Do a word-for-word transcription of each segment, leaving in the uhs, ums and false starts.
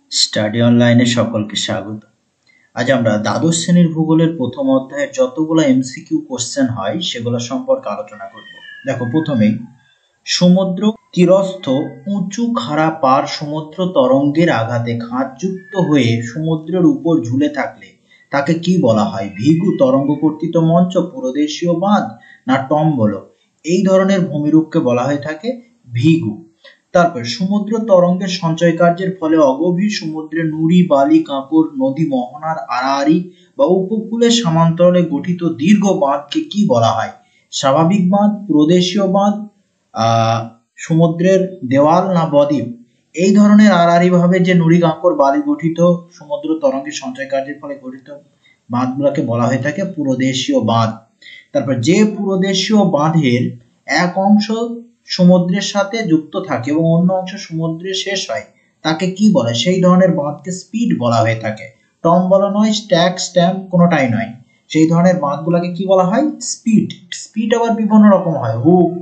Study অনলাইনে সকলকে স্বাগত। আজ আমরা দ্বাদশ শ্রেণীর ভূগোলের প্রথম অধ্যায়ের যতগুলো এমসিকিউ কোশ্চেন হয় সেগুলো সম্পর্কে আলোচনা করব। দেখো, প্রথমেই সমুদ্র তীরস্থ উঁচু খাড়া পার সমুদ্র তরঙ্গের আঘাতে খাঁজযুক্ত হয়ে সমুদ্রের উপর ঝুলে থাকলে তাকে কি বলা হয়? ভিগু, তরঙ্গ কর্তৃত মঞ্চ, পুরোদেশীয় বাঁধ না টম্বল? এই ধরনের ভূমিরূপকে বলা হয়ে থাকে ভিগু। তারপর সমুদ্র তরঙ্গের সঞ্চয় কার্যের ফলে অগভীর সমুদ্রে নুড়ি, বালি, কাঁকর, নদী, মোহনার আড়াআড়ি বা উপকূলের সমান্তরালে গঠিত দীর্ঘ বাঁধকে কি বলা হয়? স্বাভাবিক বাঁধ, প্রদেশীয় বাঁধ, আহ সমুদ্রের দেওয়াল না বদ্বীপ? এই ধরনের আড়াআড়ি ভাবে যে নুড়ি, কাঁকর, বালি গঠিত সমুদ্র তরঙ্গের সঞ্চয় কার্যের ফলে গঠিত বাঁধগুলোকে বলা হয়ে থাকে পুরোদেশীয় বাঁধ। তারপর যে পুরোদেশীয় বাঁধের এক অংশ সমুদ্রের সাথে যুক্ত থাকে এবং অন্য অংশ সমুদ্রে শেষ হয় তাকে কি বলে? সেই ধরনের বাঁধকে স্পিড বলা হয়ে থাকে। টম্বল নয়, স্ট্যাক, স্ট্যাম্প কোনোটাই নয়। সেই ধরনের বাঁধগুলোকে কি বলা হয়? স্পিড। স্পিড আবার বিভিন্ন রকম হয়, হুক।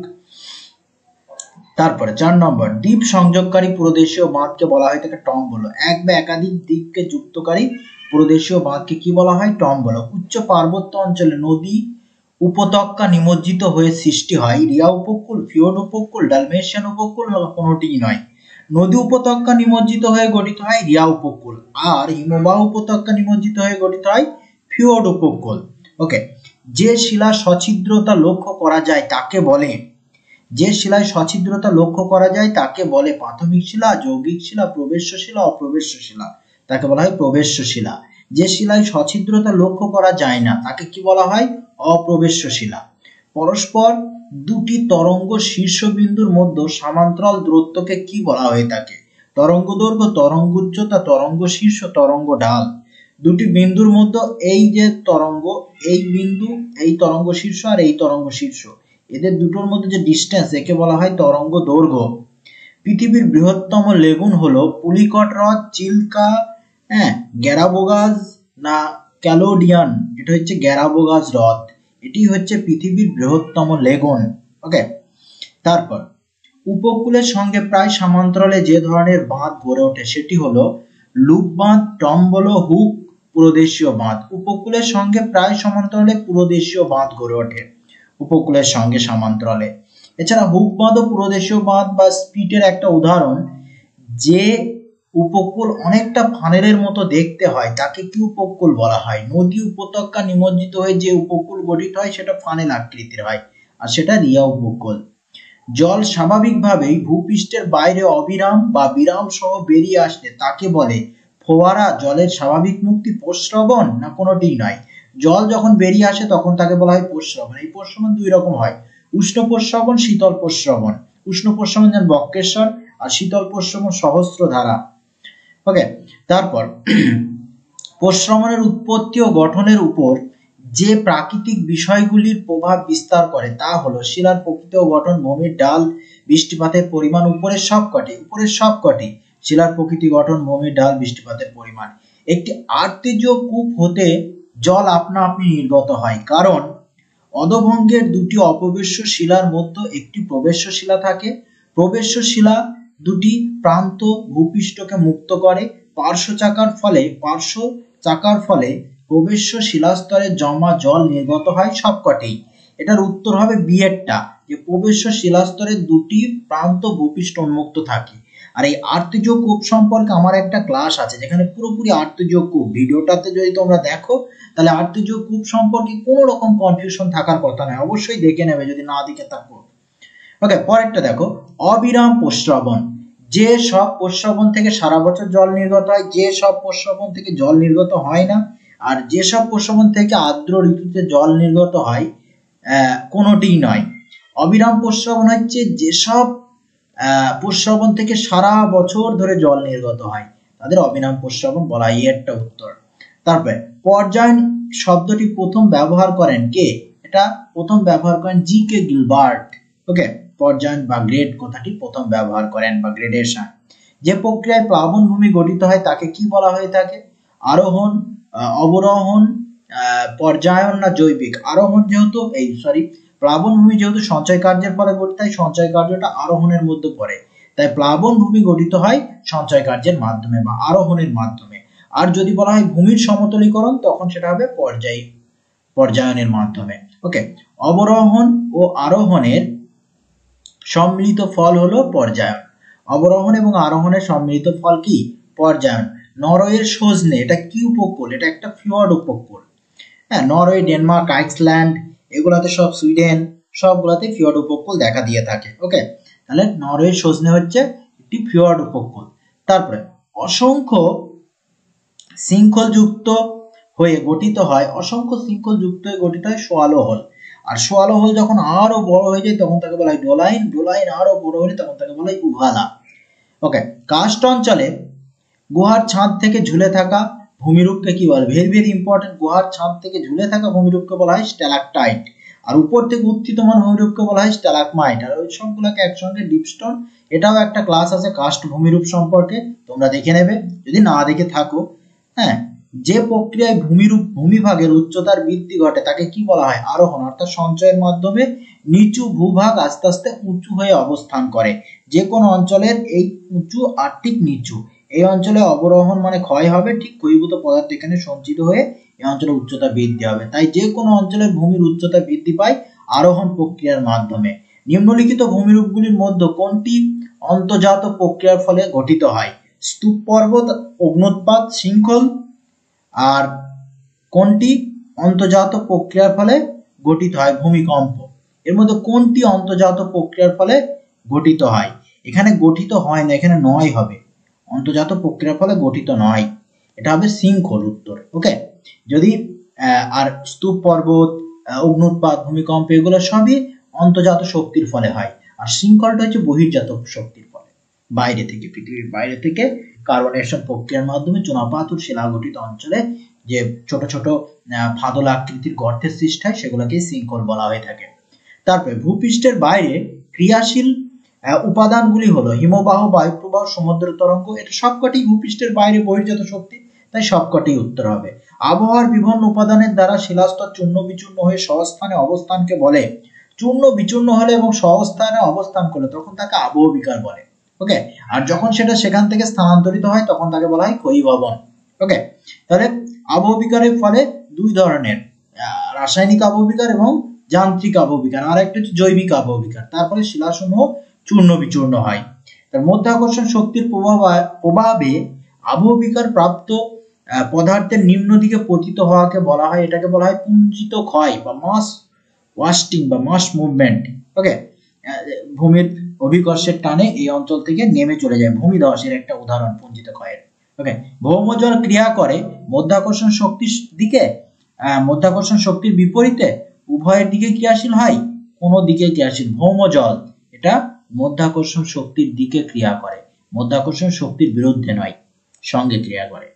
তারপরে চার নম্বর, দ্বীপ সংযোগকারী প্রদেশীয় বাঁধকে বলা হয় থাকে টম্বল। এক বা একাধিক দ্বীপকে যুক্তকারী প্রদেশীয় বাঁধকে কি বলা হয়? টম্বল। উচ্চ পার্বত্য অঞ্চলে নদী উপত্যকা নিমজ্জিত হয়ে সৃষ্টি হয় রিয়া উপকূল, ফিওর্ড উপকূল, ডালমেশিয়ান উপকূল না কোনোটিই নয়। নদী উপত্যকা নিমজ্জিত হয়ে গঠিত হয় রিয়া উপকূল, আর হিমবাহ উপত্যকা নিমজ্জিত হয়ে গঠিত হয় ফিওর্ড উপকূল। ওকে, যে শিলা সছিদ্রতা লক্ষ্য করা যায় তাকে বলে যে শিলায় সছিদ্রতা লক্ষ্য করা যায় তাকে বলে প্রাথমিক শিলা, যৌগিক শিলা, প্রবেশ্য শিলা, অপ্রবেশ্য শিলা? তাকে বলা হয় প্রবেশ্য শিলা। যে শিলায় সছিদ্রতা লক্ষ্য করা যায় না তাকে কি বলা হয়? অপ্রবেশ্য শিলা। পরস্পর দুটি তরঙ্গ শীর্ষবিন্দুর মধ্যে সমান্তরাল দূরত্বকে কি বলা হয়ে থাকে? তরঙ্গ দৈর্ঘ্য, তরঙ্গ উচ্চতা, তরঙ্গ শীর্ষ, তরঙ্গ ঢাল? দুটি বিন্দুর মধ্যে এই যে তরঙ্গ, এই বিন্দু, এই তরঙ্গ শীর্ষ আর এই তরঙ্গ শীর্ষ, এদের দুটোর মধ্যে যে ডিস্টেন্স একে বলা হয় তরঙ্গ দৈর্ঘ্য। পৃথিবীর বৃহত্তম লেগুন হলো পুলিকট হ্রদ, চিল্কা, হ্যাঁ, গ্যালাপাগোস না ক্যালোডিয়ান? এটা হচ্ছে গ্যালাপাগোস হ্রদ। এটি হচ্ছে পৃথিবীর বৃহত্তম লেগুন। ওকে, তারপর উপকূলের সঙ্গে প্রায় সমান্তরালে যে ধরনের বাঁধ গড়ে ওঠে সেটি হলো লুপ বাঁধ, টম্বল, হুক, পুরোদেশীয় বাঁধ। উপকূলের সঙ্গে প্রায় সমান্তরালে পুরোদেশীয় বাঁধ গড়ে ওঠে উপকূলের সঙ্গে সমান্তরালে। এছাড়া হুক বাঁধ ও পুরোদেশীয় বাঁধ বা স্পিটের একটা উদাহরণ, যে উপকূল অনেকটা ফানেলের মতো দেখতে হয় তাকে কি উপকূল বলা হয়? নদী উপত্যকা নিমজ্জিত হয়ে যে উপকূল গঠিত হয় সেটা ফানেল আকৃতির হয়, আর সেটা রিয়া উপকূল। জল স্বাভাবিকভাবেই ভূপৃষ্ঠের বাইরে অবিরাম বা বিরাম সহ বেরিয়ে আসলে তাকে বলে ফোয়ারা, জলের স্বাভাবিক মুক্তি, প্রস্রবণ না কোনোটিই নয়? জল যখন বেরিয়ে আসে তখন তাকে বলা হয় প্রস্রবণ। এই প্রস্রবণ দুই রকম হয়, উষ্ণ প্রস্রবণ, শীতল প্রস্রবণ। উষ্ণ প্রস্রবণ যেমন বক্রেশ্বর, আর শীতল প্রস্রবণ সহস্রধারা। ওকে, তারপর প্রস্রবণের উৎপত্তি ও গঠনের উপর যে প্রাকৃতিক বিষয়গুলির প্রভাব বিস্তার করে তা হলো শিলার প্রকৃতি ও গঠন, ভূমির ঢাল, বৃষ্টিপাতের পরিমাণ। উপরের সবকটি উপরের সবকটি শিলার প্রকৃতি, গঠন, ভূমির ঢাল, বৃষ্টিপাতের পরিমাণ। একটি আর্তেজীয় কূপ হতে জল আপনা আপনি নির্গত হয়, কারণ অধভঙ্গের দুটি অপ্রবেশ্য শিলার মধ্যে একটি প্রবেশ্য শিলা থাকে। প্রবেশ্য শিলা দুটি প্রান্ত ভূপৃষ্ঠকে মুক্ত করে। পার্শ্ব চাকার ফলে পার্শ্ব চাকার ফলে প্রবেশ্য শিলাস্তরে জমা জল নির্গত হয় সবকটি। এটার উত্তর হবে বি এরটা, যে প্রবেশ্য শিলাস্তরের দুটি প্রান্ত ভূপৃষ্ঠ উন্মুক্ত থাকে। আর এই আর্তেজীয় কূপ সম্পর্কে আমার একটা ক্লাস আছে যেখানে পুরোপুরি আর্তেজীয় কূপ, ভিডিওটাতে যদি তোমরা দেখো তাহলে আর্তেজীয় কূপ সম্পর্কে কোনো রকম কনফিউশন থাকার কথা নয়, অবশ্যই দেখে নেবে যদি না দেখে থাকো। ওকে, পরেরটা দেখো, অবিরাম প্রস্রবণ। যে সব প্রস্রবণ থেকে সারা বছর জল নির্গত হয়, যে সব প্রস্রবণ থেকে জল নির্গত হয় না, আর যেসব প্রস্রবণ থেকে আর্দ্র ঋতুতে জল নির্গত হয় আহ কোনোটিই নয়। অবিরাম প্রস্রবণ হচ্ছে যেসব আহ প্রস্রবণ থেকে সারা বছর ধরে জল নির্গত হয় তাদের অবিরাম প্রস্রবণ বলা হয়, এরটা উত্তর। তারপরে পর্যায়ন শব্দটি প্রথম ব্যবহার করেন কে? এটা প্রথম ব্যবহার করেন জি কে গিলবার্ট। ওকে, পর্যায়ন বা গ্রেড কথাটি প্রথম ব্যবহার করেন, বা গ্রেডেশন। যে প্রক্রিয়ায় প্লাবন ভূমি গঠিত হয় তাকে কি বলা হয়ে থাকে? আরোহণ, অবরোহণ, পর্যায়ন না জৈবিক? আরোহণ যেহেতু এই সরি প্লাবন ভূমি যেহেতু সঞ্চয় কার্যের ফলে গঠিত হয়, সঞ্চয় কার্যটা আরোহণের মধ্যে পড়ে, তাই প্লাবন ভূমি গঠিত হয় সঞ্চয় কার্যের মাধ্যমে বা আরোহণের মাধ্যমে। আর যদি বলা হয় ভূমির সমতলীকরণ, তখন সেটা হবে পর্যায় পর্যায়নের মাধ্যমে। ওকে, অবরোহণ ও আরোহণের সম্মিলিত ফল হলো পর্যায়ন। অবরোহণ এবং আরোহণের সম্মিলিত ফল কি? পর্যায়ন। নরওয়ের সজনে, এটা কি উপকূল? এটা একটা ফিওর্ড উপকূল। হ্যাঁ, নরওয়ে, ডেনমার্ক, আইসল্যান্ড, এগুলাতে সব, সুইডেন, সবগুলাতে ফিওর্ড উপকূল দেখা দিয়ে থাকে। ওকে, তাহলে নরওয়ের সজনে হচ্ছে একটি ফিওর্ড উপকূল। তারপরে অসংখ্য শৃঙ্খল যুক্ত হয়ে গঠিত হয়, অসংখ্য শৃঙ্খল যুক্ত হয়ে গঠিত হয় সোয়ালো হল। আর সোয়ালো হল যখন আরো বড় হয়ে যায় তখন তাকে বলা হয় ডোলাইন, ডোলাইন আরো বড় হলে তখন তাকে বলা হয় উভালা। ওকে, কার্স্ট অঞ্চলে গুহার ছাদ থেকে ঝুলে থাকা ভূমিরূপকে কি বলে? ভেরি ভেরি ইম্পর্টেন্ট, গুহার ছাদ থেকে ঝুলে থাকা ভূমিরূপকে বলা হয় স্ট্যালাকটাইট, আর উপর থেকে উত্থিতমান ভূমিরূপকে বলা হয় স্ট্যালাকমাইট। আর ওই সবগুলোকে একসঙ্গে ডিপস্টোন, এটাও একটা ক্লাস আছে কাস্ট ভূমিরূপ সম্পর্কে, তোমরা দেখে নেবে যদি না দেখে থাকো। হ্যাঁ, যে প্রক্রিয়ায় ভূমিরূপ ভূমিভাগের উচ্চতার বৃদ্ধি ঘটে তাকে কি বলা হয়? আরোহণ, অর্থাৎ সঞ্চয়ের মাধ্যমে নিচু ভূভাগ আস্তে আস্তে উঁচু হয়ে অবস্থান করে। যে কোনো অঞ্চলের এই উঁচু আর ঠিক নিচু, এই অঞ্চলে অবরোহণ মানে ক্ষয় হবে, ঠিক ক্ষয়ীভূত পদার্থ এখানে সঞ্চিত হয়ে এই অঞ্চলে উচ্চতা বৃদ্ধি হবে। তাই যে কোনো অঞ্চলের ভূমির উচ্চতা বৃদ্ধি পায় আরোহণ প্রক্রিয়ার মাধ্যমে। নিম্নলিখিত ভূমিরূপগুলির মধ্যে কোনটি অন্তর্জাত প্রক্রিয়ার ফলে গঠিত হয়? স্তূপ পর্বত, অগ্ন্যুৎপাত, শৃঙ্খল। আর কোনটি অন্তর্জাত প্রক্রিয়ার ফলে গঠিত হয়? ভূমিকম্প। এর মধ্যে কোনটি অন্তর্জাত প্রক্রিয়ার ফলে গঠিত হয়? এখানে গঠিত হয় না, এখানে নয় হবে, অন্তর্জাত প্রক্রিয়ার ফলে গঠিত নয়, এটা হবে শৃঙ্খল উত্তর। ওকে, যদি আর স্তূপ পর্বত, অগ্ন্যুৎপাত, ভূমিকম্প এগুলো সবই অন্তর্জাত শক্তির ফলে হয়, আর শৃঙ্খলটা হচ্ছে বহির্জাত শক্তির ফলে, বাইরে থেকে, পৃথিবীর বাইরে থেকে কার্বনেশন প্রক্রিয়ার মাধ্যমে চুনাপাথর শিলা গঠিত অঞ্চলে যে ছোট ছোট ফাদল আকৃতির গর্তের সৃষ্টি হয় সেগুলোকে শৃঙ্খল বলা হয়ে থাকে। তারপরে ভূপৃষ্ঠের বাইরে ক্রিয়াশীল উপাদানগুলি হলো হিমবাহ, বায়ুপ্রবাহ, সমুদ্র তরঙ্গ, এটা সবকটি ভূপৃষ্ঠের বাইরে বহির্জাত শক্তি, তাই সবকটি উত্তর হবে। আবহাওয়ার বিভিন্ন উপাদানের দ্বারা শিলাস্তর চূর্ণ বিচূর্ণ হয়ে সহস্থানে অবস্থানকে বলে। চূর্ণ বিচূর্ণ হলে এবং সহস্থানে অবস্থান করলে তখন তাকে আবহবিকার বলে। ওকে, আর যখন সেটা সেখান থেকে স্থানান্তরিত হয় তখন তাকে বলা হয় ক্ষয়ীভবন। ওকে, তাহলে আবহবিকারের ফলে দুই ধরনের, রাসায়নিক আবহবিকার এবং যান্ত্রিক আবহবিকার, আর একটা হচ্ছে জৈবিক আবহবিকার। তারপরে শিলাসমূহ চূর্ণ বিচূর্ণ হয়। তার মাধ্যাকর্ষণ শক্তির প্রভাব প্রভাবে আবহবিকার প্রাপ্ত পদার্থের নিম্ন দিকে পতিত হওয়াকে বলা হয়, এটাকে বলা হয় পুঞ্জিত ক্ষয় বা মাস ওয়াস্টিং বা মাস মুভমেন্ট। ওকে, ভূমির অভিকর্ষের টানে এই অঞ্চল থেকে নেমে চলে যায়, ভূমিধসের একটা উদাহরণ পুঞ্জিত ক্ষয়ের। ওকে, ভৌমজল ক্রিয়া করে মাধ্যাকর্ষণ শক্তির দিকে, মাধ্যাকর্ষণ শক্তির বিপরীতে উভয়ের দিকে ক্রিয়াশীল হয়, কোন দিকে ক্রিয়াশীল? ভৌমজল, এটা মাধ্যাকর্ষণ শক্তির দিকে ক্রিয়া করে, মাধ্যাকর্ষণ শক্তির বিরুদ্ধে নয়, সঙ্গে ক্রিয়া করে।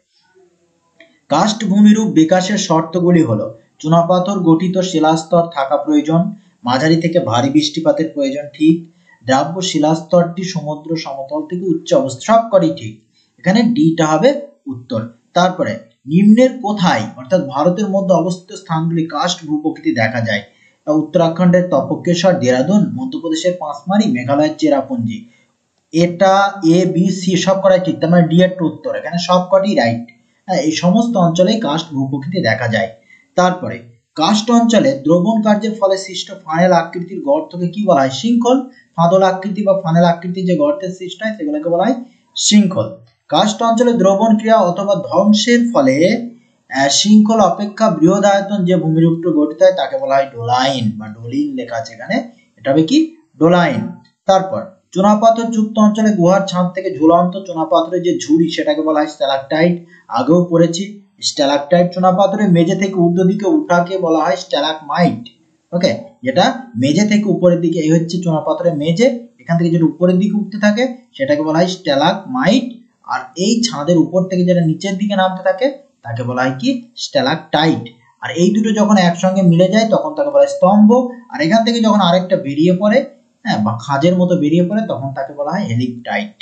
কাস্ট ভূমিরূপ বিকাশের শর্তগুলি হলো চুনাপাথর গঠিত শিলাস্তর থাকা প্রয়োজন, মাঝারি থেকে ভারী বৃষ্টিপাতের প্রয়োজন ঠিক, দ্রাব্য শিলাস্তরটি সমুদ্র সমতল থেকে উচ্চ অবস্থা, সবকটি ঠিক, এখানে ডিটা হবে উত্তর। তারপরে নিম্নের কোথায় অর্থাৎ ভারতের মধ্যে অবস্থিত স্থানগুলি কাস্ট ভূপ্রকৃতি দেখা যায়? উত্তরাখণ্ডের তপকেশ্বর, দেরাদুন, মধ্যপ্রদেশের পাঁচমারি, মেঘালয়ের চেরাপুঞ্জি। এটা এ বি সি সব কটাই ঠিক, তার মানে ডি এর উত্তর, এখানে সবকটি রাইট। হ্যাঁ, এই সমস্ত অঞ্চলে কাস্ট ভূপ্রকৃতি দেখা যায়। তারপরে কাস্ট অঞ্চলে দ্রবণ কার্যের ফলে সৃষ্ট ফানেল আকৃতির গর্তকে কি বলা হয়? শৃঙ্খল। ফাদল আকৃতি বা ফানেল আকৃতির যে গর্তের সৃষ্টি হয় সেগুলোকে বলা হয় শৃঙ্খল। কাস্ট অঞ্চলে দ্রবণ ক্রিয়া অথবা ধ্বংসের ফলে শৃঙ্খল অপেক্ষা বৃহৎ আয়তন যে ভূমিরূপটি গঠিত হয় তাকে বলা হয় ডোলাইন বা ডোলিন, লেখা আছে এখানে, এটা হবে কি? ডোলাইন। তারপর চুনাপাথর যুক্ত অঞ্চলে গুহার ছাদ থেকে ঝুলন্ত চুনাপাথরের যে ঝুড়ি সেটাকে বলা হয় স্ট্যালাকটাইট, আগেও পড়েছি। স্ট্যালাকটাইট চুনাপাথরের মেঝে থেকে ঊর্ধ্ব দিকে উঠাকে বলা হয় স্ট্যালাকমাইট। ওকে, যেটা মেঝে থেকে উপরের দিকে, এই হচ্ছে চুনাপাথরের মেঝে, এখান থেকে যেটা উপরের দিকে উঠতে থাকে সেটাকে বলা হয় স্ট্যালাকমাইট, আর এই ছাদের উপর থেকে যেটা নিচের দিকে নামতে থাকে তাকে বলা হয় কি? স্ট্যালাকটাইট। আর এই দুটো যখন একসঙ্গে মিলে যায় তখন তাকে বলা হয় স্তম্ভ, আর এখান থেকে যখন আরেকটা বেরিয়ে পড়ে, হ্যাঁ, বা খাঁজের মতো বেরিয়ে পড়ে তখন তাকে বলা হয় হেলিকটাইট।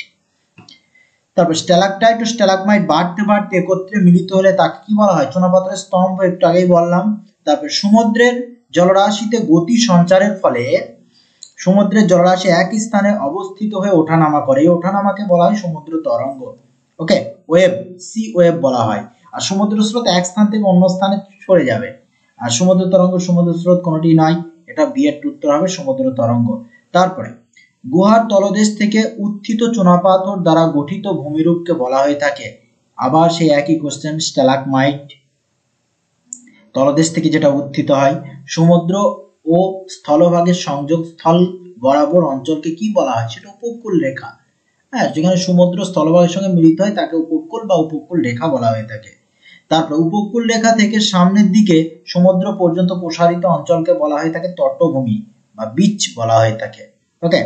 তারপর স্ট্যালাকটাইট ও স্ট্যালাকমাইট বাড়তে বাড়তে একত্রে মিলিত হলে তাকে কি বলা হয়? চুনাপাথরের স্তম্ভ, একটু আগেই বললাম। তারপর সমুদ্রের জলরাশিতে গতি সঞ্চারের ফলে সমুদ্রের জলরাশি এক স্থানে অবস্থিত হয়ে ওঠানামা করে, এই ওঠানামাকে বলা হয় সমুদ্র তরঙ্গ। ওকে, ওয়েভ, সি ওয়েভ বলা হয়। আর সমুদ্র স্রোত এক স্থান থেকে অন্য স্থানে সরে যাবে। আর সমুদ্র তরঙ্গ সমুদ্র স্রোত কোনটি নয়, এটা বি এর উত্তর হবে সমুদ্র তরঙ্গ। তারপরে গুহার তলদেশ থেকে উত্থিত চুনাপাথর দ্বারা গঠিত ভূমিরূপকে বলা হয়ে থাকে, আবার সেই একই কোশ্চেন, স্ট্যালাগমাইট। তলদেশ থেকে যেটা উত্থিত হয়, সমুদ্র ও স্থলভাগের সংযোগ স্থল বরাবর অঞ্চলকে কি বলা হয়, সেটা উপকূল রেখা। হ্যাঁ, যেখানে সমুদ্র স্থলভাগের সঙ্গে মিলিত হয় তাকে উপকূল বা উপকূল রেখা বলা হয়ে থাকে। তারপর উপকূল রেখা থেকে সামনের দিকে সমুদ্র পর্যন্ত প্রসারিত অঞ্চলকে বলা হয়ে থাকে তটভূমি বা বিচ বলা হয়ে থাকে। ওকে,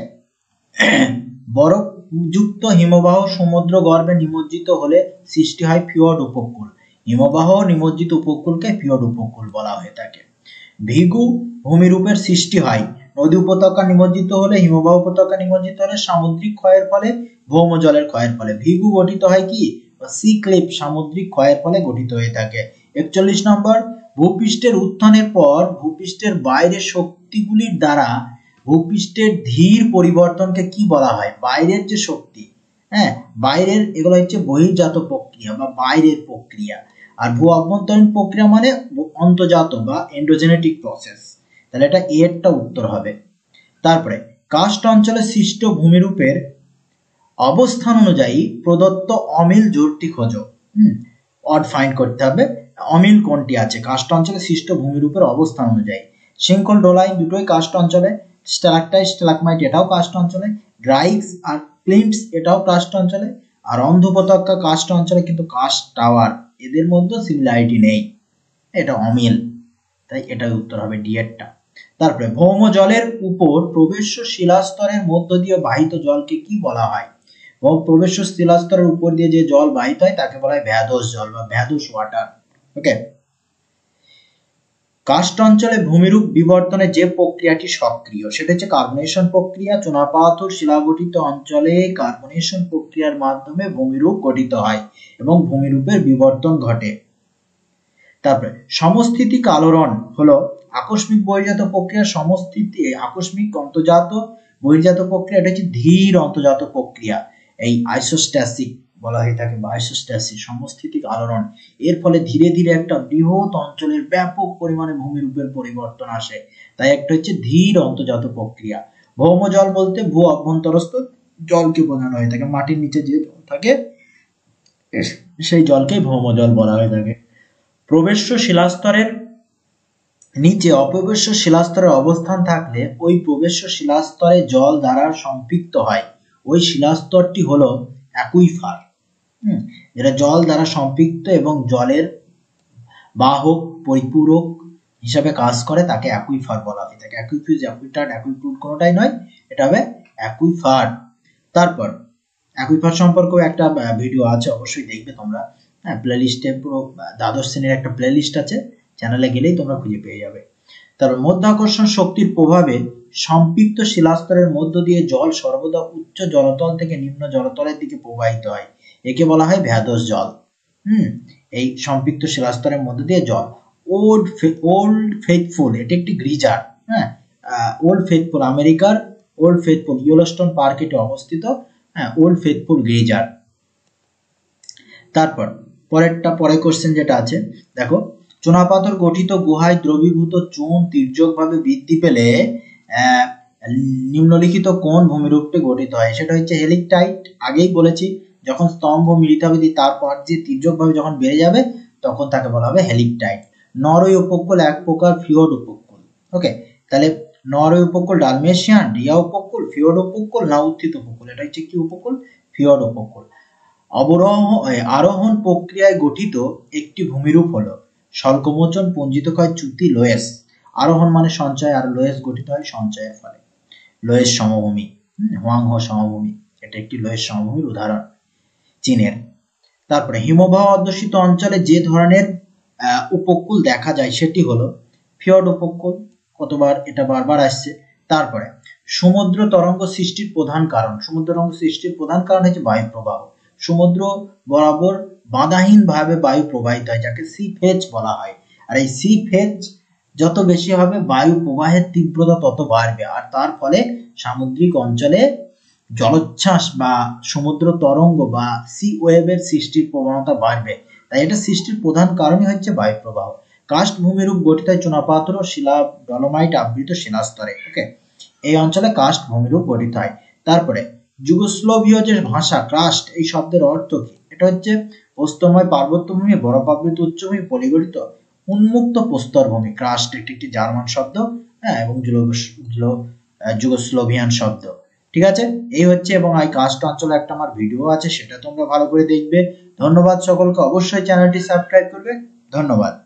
বরফযুক্ত হিমবাহ সমুদ্র গর্ভে নিমজ্জিত হলে সৃষ্টি হয় ফিয়র্ড উপকূল। হিমবাহ নিমজ্জিত উপকূলকে ফিয়র্ড উপকূল বলা হয়ে থাকে। ভৃগু ভূমিরূপের সৃষ্টি হয়, নদী উপত্যকা নিমজ্জিত হলে, হিমবাহ উপত্যকা নিমজ্জিত হলে, সামুদ্রিক ক্ষয়ের ফলে, ভৌম জলের ক্ষয়ের ফলে। ভৃগু গঠিত হয় কি, সি ক্লিপ, সামুদ্রিক ক্ষয়ের ফলে গঠিত হয়ে থাকে। একচল্লিশ নম্বর, ভূপৃষ্ঠের উত্থানের পর ভূপৃষ্ঠের বাইরের শক্তিগুলির দ্বারা ভূপৃষ্ঠের ধীর পরিবর্তনকে কি বলা হয়, বাইরের যে শক্তি, হ্যাঁ বাইরের, এগুলো হচ্ছে বহির্জাত প্রক্রিয়া বা বাইরের প্রক্রিয়া। আর ভূ অভ্যন্তরীণ প্রক্রিয়া মানে অন্তর্জাত বা এন্ডোজেনেটিক প্রসেস। তাহলে এটা এরটা উত্তর হবে। তারপরে কার্স্ট অঞ্চলে সৃষ্ট ভূমিরূপের অবস্থান অনুযায়ী প্রদত্ত অমিল জোড়টি খোঁজো। হুম, অড ফাইন্ড করতে হবে, অমিল কোনটি আছে কার্স্ট অঞ্চলে সৃষ্ট ভূমিরূপের অবস্থান অনুযায়ী। শৃঙ্খল ডোলাইন দুটোই কার্স্ট অঞ্চলে, স্ট্যালাকটাইট স্ট্যালাকমাইট এটাও কার্স্ট অঞ্চলে, গ্রাইক্স আর ক্লিম্পস এটাও কার্স্ট অঞ্চলে, আর অন্ধ উপত্যকা কার্স্ট অঞ্চলে, কিন্তু কার্স্ট টাওয়ার এদের মধ্যে সিমিলারিটি নেই, এটা অমিল, তাই এটা উত্তর হবে ডি এরটা। তারপরে ভৌম জলের উপর প্রবেশ্য শিলাস্তরের মধ্য দিয়ে বাহিত জলকে কি বলা হয়, প্রবেশ্য শিলাস্তরের উপর দিয়ে যে জল বাহিত হয় তাকে বলা হয় ভ্যাদোস জল বা ভ্যাদোস ওয়াটার। ওকে, কার্স্ট অঞ্চলে ভূমিরূপ বিবর্তনে যে প্রক্রিয়াটি সক্রিয় সেটা হচ্ছে কার্বনেশন প্রক্রিয়া। চুনাপাথর শিলাগঠিত অঞ্চলে কার্বনেশন প্রক্রিয়ার মাধ্যমে ভূমিরূপ গঠিত হয় এবং ভূমিরূপের বিবর্তন ঘটে। তারপরে সমস্থিতিক আলোড়ন হলো আকস্মিক বহির্জাত প্রক্রিয়া, সমস্থিতি আকস্মিক অন্তর্জাত বহির্জাত প্রক্রিয়া, এটা হচ্ছে ধীর অন্তর্জাত প্রক্রিয়া, এই আইসোস্ট্যাসিক বলা হয়ে থাকে বা আইসোস্ট্যাসিস সমস্থিতিক আলোড়ন। এর ফলে ধীরে ধীরে একটা বৃহৎ অঞ্চলের ব্যাপক পরিমাণে ভূমিরূপের পরিবর্তন আসে, তাই একটা হচ্ছে ধীর অন্তর্জাত প্রক্রিয়া। ভৌম জল বলতে ভূ অভ্যন্তরস্থ জলকে বোঝানো হয়ে থাকে, মাটির নিচে যে জল থাকে সেই জলকেই ভৌম জল বলা হয়ে থাকে। প্রবেশ্য শিলাস্তরের নিচে অপ্রবেশ্য শিলাস্তরের অবস্থান থাকলে ওই প্রবেশ্য শিলাস্তরে জল দ্বারা সম্পৃক্ত হয়, ওই শিলাস্তরটি হলো অ্যাকুইফার। হুম, যেটা জল দ্বারা সম্পৃক্ত এবং জলের বাহক পরিপূরক হিসাবে কাজ করে তাকে অ্যাকুইফার বলা হয়ে থাকে। অ্যাকুইফিউজ, অ্যাকুইটার্ড, অ্যাকুইপুট কোনোটাই নয়, এটা হবে অ্যাকুইফার। তারপর অ্যাকুইফার সম্পর্কেও একটা ভিডিও আছে, অবশ্যই দেখবে তোমরা, হ্যাঁ প্লেলিস্টে পুরো দ্বাদশ শ্রেণীর একটা প্লেলিস্ট আছে, চ্যানেলে গেলেই তোমরা খুঁজে পেয়ে যাবে। তারপর মধ্যাকর্ষণ শক্তির প্রভাবে সম্পৃক্ত শিলাস্তরের মধ্য দিয়ে জল সর্বদা উচ্চ জলতল থেকে নিম্ন জলতলের দিকে প্রবাহিত হয়, একে বলা হয় ভ্যাদোস জল। হুম, এই সম্পৃক্ত শিলাস্তরের মধ্য দিয়ে জল। ওল্ড ওল্ড ফেথফুল, এটি একটি গ্রিজার, হ্যাঁ ওল্ড ফেথফুল, আমেরিকার ওল্ড ফেথফুল ইয়েলোস্টোন পার্ক এটি অবস্থিত, হ্যাঁ ওল্ড ফেথফুল গ্রিজার। তারপর পরেরটা, পরের কোশ্চেন যেটা আছে দেখো, চুনাপাথর গঠিত গুহায় দ্রবীভূত চুন তির্যকভাবে বৃদ্ধি পেলে আহ নিম্নলিখিত কোন ভূমিরূপটি গঠিত হয়, সেটা হচ্ছে হেলিকটাইট। আগেই বলেছি, যখন স্তম্ভ মিলিত হবে তারপর যে তির্যকভাবে যখন বেড়ে যাবে তখন তাকে বলা হবে হেলিকটাইট। নরওয়ে উপকূল এক প্রকার ফিয়র্ড উপকূল। ওকে, তাহলে নরওয়ে উপকূল ডালমেশিয়ান, রিয়া উপকূল, ফিয়র্ড উপকূল না উত্থিত উপকূল, এটা হচ্ছে কি উপকূল, ফিয়র্ড উপকূল। অবরোহণ আরোহণ প্রক্রিয়ায় গঠিত একটি ভূমিরূপ হলো স্বল্পমোচন পুঞ্জিত ক্ষয় চ্যুতি লোয়েস। আরোহণ মানে সঞ্চয় আর লোয়েস গঠিত হয় সঞ্চয়ের ফলে। লোয়েস সমভূমি, হোয়াংহো সমভূমি, এটা একটি লোয়েস সমভূমির উদাহরণ চীনের। তারপরে হিমবাহ অধ্যুষিত অঞ্চলে যে ধরনের উপকূল দেখা যায় সেটি হলো ফিয়র্ড উপকূল, কতবার এটা বারবার আসছে। তারপরে সমুদ্র তরঙ্গ সৃষ্টির প্রধান কারণ, সমুদ্র তরঙ্গ সৃষ্টির প্রধান কারণ হচ্ছে বায়ু প্রবাহ। সমুদ্র বরাবর বাধাহীন ভাবে বায়ু প্রবাহিত হয়, যাকে সি ফেজ বলা হয়। আর এই সি ফেজ যত বেশি হবে বায়ু প্রবাহের তীব্রতা তত বাড়বে, আর তার ফলে সামুদ্রিক অঞ্চলে জলোচ্ছ্বাস বা সমুদ্র তরঙ্গ বা সি ওয়েভের সৃষ্টির প্রবণতা বাড়বে। তাই এটা সৃষ্টির প্রধান কারণই হচ্ছে বায়ুপ্রবাহ। কার্স্ট ভূমিরূপ গঠিত হয় চুনাপাথর ও শিলা ডলোমাইট আবৃত শিলাস্তরে। ওকে, এই অঞ্চলে কার্স্ট ভূমিরূপ গঠিত হয়। তারপরে যুগোস্লোভীয় যে ভাষা কার্স্ট, এই শব্দের অর্থ কি? এটা হচ্ছে প্রস্তরময় পার্বত্যভূমি, বরফাবৃত উচ্চভূমি, পলিগঠিত উন্মুক্ত প্রস্তরভূমি। কার্স্ট একটি একটি জার্মান শব্দ, হ্যাঁ, এবং যুগোস্লোভিয়ান শব্দ। ঠিক আছে, এই হচ্ছে, এবং এই কার্স্ট অঞ্চলে একটা আমার ভিডিও আছে, সেটা তোমরা ভালো করে দেখবে। ধন্যবাদ সকলকে, অবশ্যই চ্যানেলটি সাবস্ক্রাইব করবে। ধন্যবাদ।